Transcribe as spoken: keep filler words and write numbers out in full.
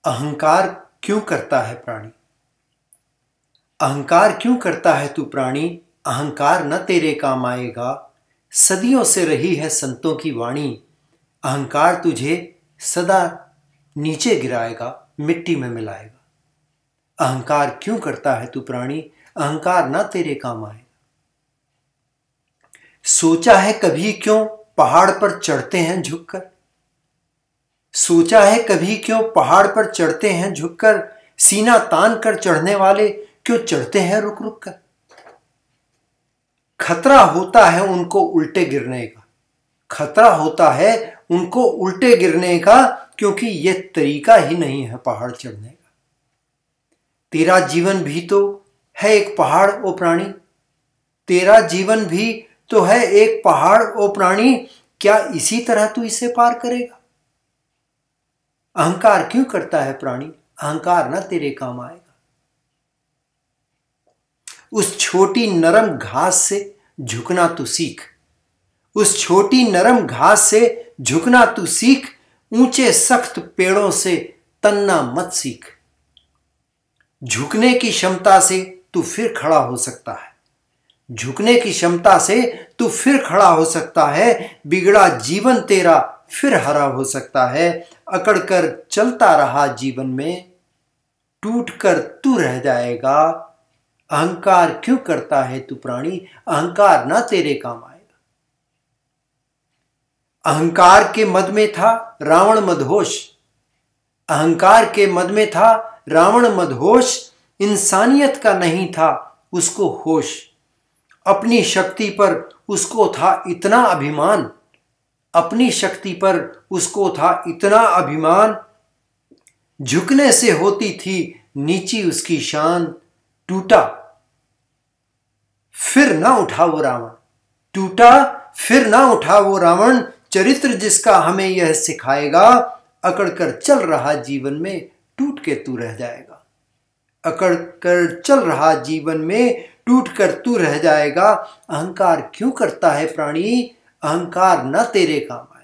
अहंकार क्यों करता है प्राणी? अहंकार क्यों करता है तू प्राणी? अहंकार न तेरे काम आएगा। सदियों से रही है संतों की वाणी। अहंकार तुझे सदा नीचे गिराएगा, मिट्टी में मिलाएगा। अहंकार क्यों करता है तू प्राणी? अहंकार न तेरे काम आएगा। सोचा है कभी क्यों पहाड़ पर चढ़ते हैं झुककर? सोचा है कभी क्यों पहाड़ पर चढ़ते हैं झुककर? सीना तान कर चढ़ने वाले क्यों चढ़ते हैं रुक रुक कर? खतरा होता है उनको उल्टे गिरने का। खतरा होता है उनको उल्टे गिरने का, क्योंकि यह तरीका ही नहीं है पहाड़ चढ़ने का। तेरा जीवन भी तो है एक पहाड़ ओ प्राणी। तेरा जीवन भी तो है एक पहाड़ ओ प्राणी। क्या इसी तरह तू इसे पार करेगा? अहंकार क्यों करता है प्राणी? अहंकार ना तेरे काम आएगा। उस छोटी नरम घास से झुकना तू सीख। उस छोटी नरम घास से झुकना तू सीख। ऊंचे सख्त पेड़ों से तन्ना मत सीख। झुकने की क्षमता से तू फिर खड़ा हो सकता है। झुकने की क्षमता से तू फिर खड़ा हो सकता है। बिगड़ा जीवन तेरा फिर हरा हो सकता है। अकड़ कर चलता रहा जीवन में, टूट कर तू रह जाएगा। अहंकार क्यों करता है तू प्राणी? अहंकार ना तेरे काम आएगा। अहंकार के मद में था रावण मदहोश। अहंकार के मद में था रावण मदहोश। इंसानियत का नहीं था उसको होश। अपनी शक्ति पर उसको था इतना अभिमान। अपनी शक्ति पर उसको था इतना अभिमान। झुकने से होती थी नीची उसकी शान। टूटा फिर ना उठा वो रावण। टूटा फिर ना उठा वो रावण। चरित्र जिसका हमें यह सिखाएगा, अकड़ कर चल रहा जीवन में टूट के तू रह जाएगा। अकड़ कर चल रहा जीवन में टूट कर तू रह जाएगा। अहंकार क्यों करता है प्राणी? अहंकार न तेरे काम